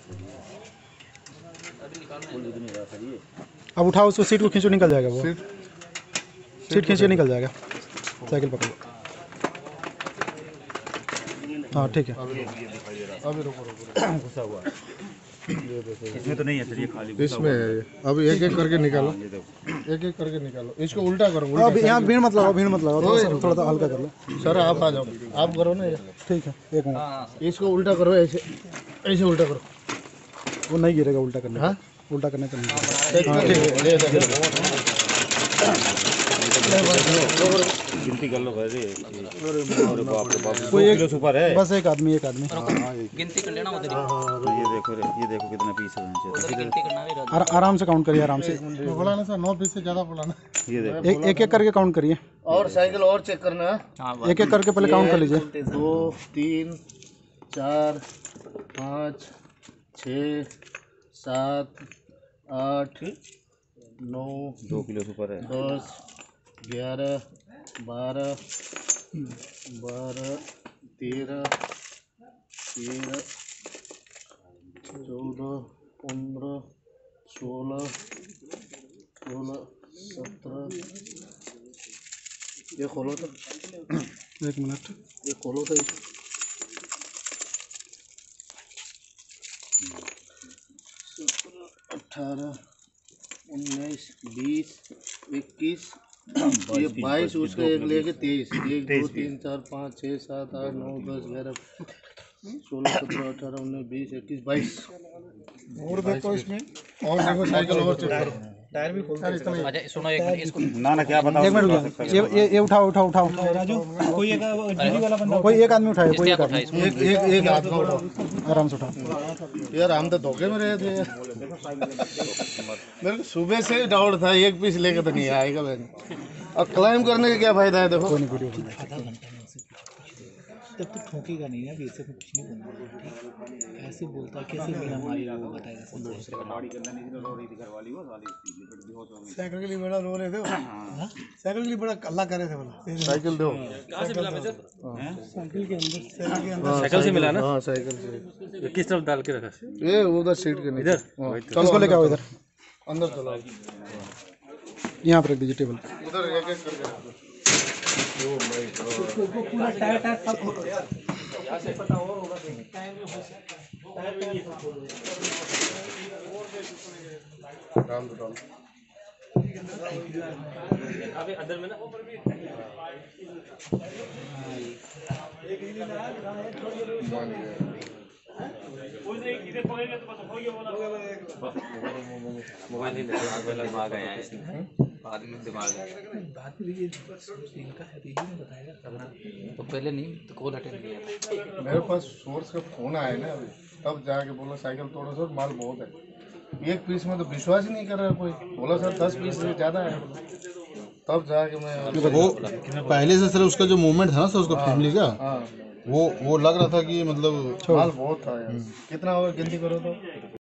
अब उठाओ उसको, सीट को खींचो, निकल जाएगा वो। सीट खींचिए, निकल जाएगा। साइकिल पकड़ो। हाँ ठीक है। अभी रुको घुसा हुआ है। इसमें तो नहीं है सर, ये खाली इसमें है। अभी एक एक करके निकालो, एक एक करके निकालो। इसको उल्टा करो। अब यहाँ भीड़ मत लगाओ, भीड़ मत लगाओ, थोड़ा सा हल्का कर लो। सर आप आ जाओ, आप करो ना। ठीक है, एक मिनट। इसको उल्टा करो, ऐसे ऐसे उल्टा करो। वो नहीं गिरेगा उल्टा करने। हाँ, उल्टा करने पर नहीं। गिनती कर लो भाई। कोई एक सुपर है, बस एक आदमी गिनती कर लेना उधर। ये देखो कितना पीस है। गिनती करना है। आराम से काउंट करिए, आराम से। बोला ना सर, 9 पीस से ज़्यादा बोला ना। ये देखो एक एक करके काउंट करिए। और साइकिल और चेक करना है। एक एक करके पहले काउंट कर लीजिए। 2 3 4 5 6 7 8 9 2 किलो सुपर है। 10 11 12 13 14 15 16 17। ये खोलो तो, एक मिनट। ये खोलो तो। 18 19 20 21 ये 22 उसके एक लेके 23 1 2 3 4 5 6 7 8 9 10 11 16 17 18 19 20 21 22। और देखो इसमें, और देखो साइकिल और चेक करो। टायर भी खोलते हैं। अच्छा सुनो एक मिनट इसको। ना क्या बताओ। एक मिनट, ये उठाओ राजू। कोई एक जीडी वाला बंदा, कोई एक आदमी उठाए, कोई एक आदमी। एक हाथ में उठाओ, आराम से उठाओ। यार हम तो धोखे में रहे थे। मेरे को सुबह से डाउट था, एक पीस लेकर तो नहीं आएगा मैंने। और क्लाइम करने का क्या फायदा है? देखो तब तो ठोकेगा नहीं ना, ऐसे कुछ नहीं बोलना। ऐसे बोलता है, कैसे मेरा मारेगा वो बताएगा। साइकिल के लिए बड़ा रो रहे थे, साइकिल के लिए बड़ा कल्ला कर रहे थे। बोला साइकिल दो। कहाँ से मिला सर? साइकिल के अंदर साइकिल से मिला ना? हाँ साइकिल से। किस तरफ डाल के रखा? ये उधर सीट के नीचे। चलो, उसको लेके आओ इधर, अंदर चलो। यहाँ पर रख दीजिए टेबल। उधर एक एक करके रखो। पूरा टायर सब यहाँ से पता और होगा। डाल दो। अभी अंदर में ना मोबाइल ही दिमाग आया है बाद में। दिमाग तो पहले नहीं तो कॉल अटेंड किया। मेरे पास सोर्स का फोन आया ना अभी, तब जाके बोला साइकिल तोड़ो सर, माल बहुत है। एक पीस में तो विश्वास ही नहीं कर रहा कोई। बोला सर 10 पीस से ज़्यादा है। तब जाके मैं वो पहले से सर उसका जो मूवमेंट था ना सर, उसका फैमिली का, वो लग रहा था कि मतलब माल बहुत था यार। कितना और गिनती करो तो